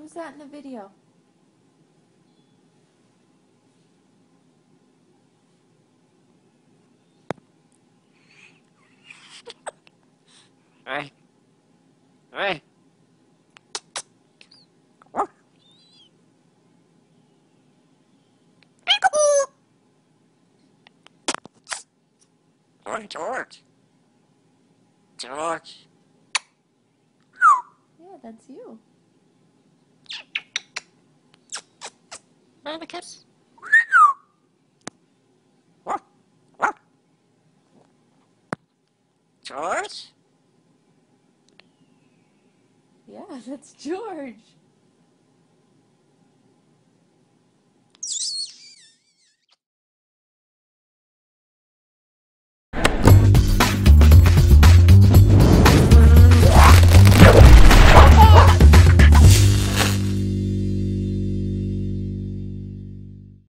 Who's that in the video? Hey. Hey. Peekaboo. Oh, George. George. Yeah, that's you. And a kiss. George? Yeah, that's George.